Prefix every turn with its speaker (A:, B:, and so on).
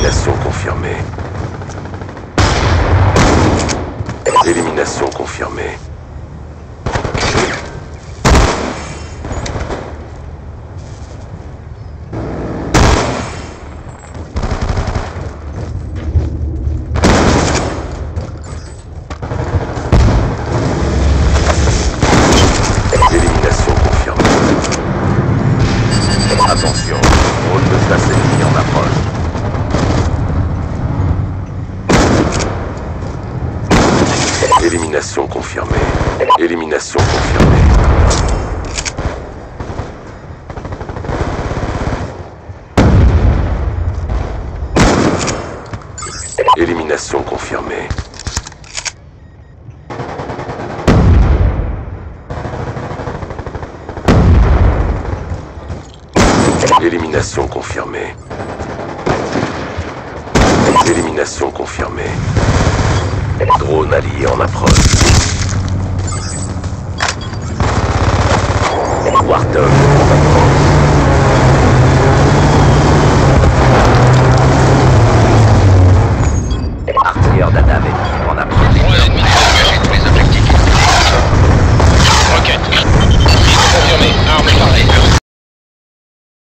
A: Élimination confirmée. Élimination confirmée. Élimination confirmée. Attention, drone de chasse ennemi en approche. Élimination confirmée. Élimination confirmée. Élimination confirmée. Élimination confirmée. Élimination confirmée. Drone allié en approche. Warthog